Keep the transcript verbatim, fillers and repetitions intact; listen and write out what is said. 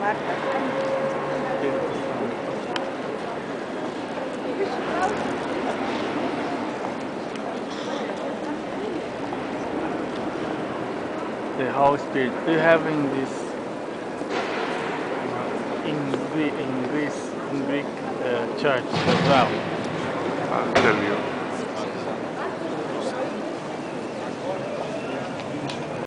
The Holy Spirit. Do you have in this in Greek in Greece in Greek uh, church as well? I'll tell you.